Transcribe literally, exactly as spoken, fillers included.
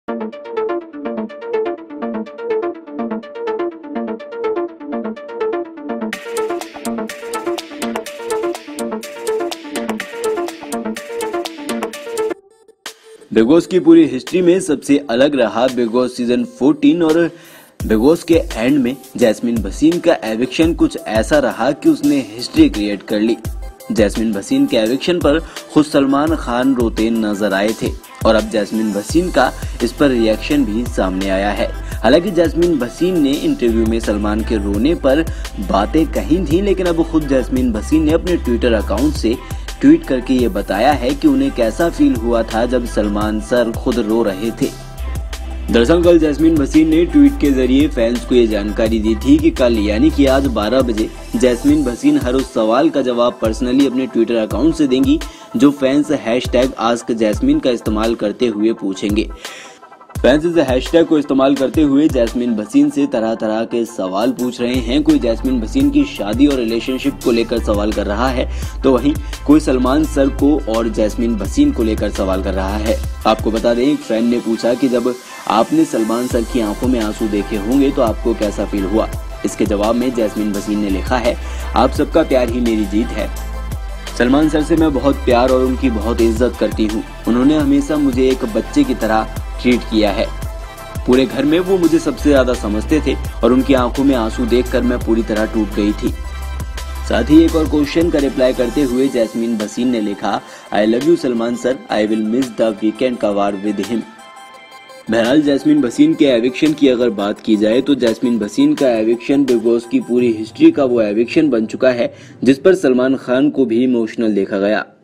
Big boss की पूरी history में सबसे अलग रहा बिग बॉस सीजन चौदह और बिग बॉस के एंड में जैस्मिन भसीन का एविक्शन कुछ ऐसा रहा कि उसने हिस्ट्री क्रिएट कर ली। जैस्मिन भसीन के एविक्शन पर खुद सलमान खान रोते नजर आए थे और अब जैस्मिन भसीन का इस पर रिएक्शन भी सामने आया है। हालांकि जैस्मिन भसीन ने इंटरव्यू में सलमान के रोने पर बातें कही थी, लेकिन अब खुद जैस्मिन भसीन ने अपने ट्विटर अकाउंट से ट्वीट करके ये बताया है कि उन्हें कैसा फील हुआ था जब सलमान सर खुद रो रहे थे। दरअसल कल जैस्मिन भसीन ने ट्वीट के जरिए फैंस को ये जानकारी दी थी कि कल यानी कि आज बारह बजे जैस्मिन भसीन हर उस सवाल का जवाब पर्सनली अपने ट्विटर अकाउंट से देंगी जो फैंस हैशटैग आस्क जैस्मिन का इस्तेमाल करते हुए पूछेंगे। फैंस इस हैशटैग को इस्तेमाल करते हुए जैस्मिन भसीन से तरह तरह के सवाल पूछ रहे हैं। कोई जैस्मिन भसीन की शादी और रिलेशनशिप को लेकर सवाल कर रहा है, तो वहीं कोई सलमान सर को और जैस्मिन भसीन को लेकर सवाल कर रहा है। आपको बता दें, एक फैन ने पूछा कि जब आपने सलमान सर की आंखों में आंसू देखे होंगे तो आपको कैसा फील हुआ। इसके जवाब में जैस्मिन भसीन ने लिखा है, आप सबका प्यार ही मेरी जीत है। सलमान सर से मैं बहुत प्यार और उनकी बहुत इज्जत करती हूँ। उन्होंने हमेशा मुझे एक बच्चे की तरह ट्रीट किया है। पूरे घर में वो मुझे सबसे ज्यादा समझते थे और उनकी आंखों में आंसू देखकर मैं पूरी तरह टूट गई थी। साथ ही एक और क्वेश्चन का रिप्लाई करते हुए जैस्मिन भसीन ने लिखा, I love you Salman sir, I will miss the weekend का वार विद हिम। बहरहाल जैस्मिन भसीन के एविक्शन की अगर बात की जाए तो जैस्मिन भसीन का एविक्शन बिग बॉस की पूरी हिस्ट्री का वो एविक्शन बन चुका है जिस पर सलमान खान को भी इमोशनल देखा गया।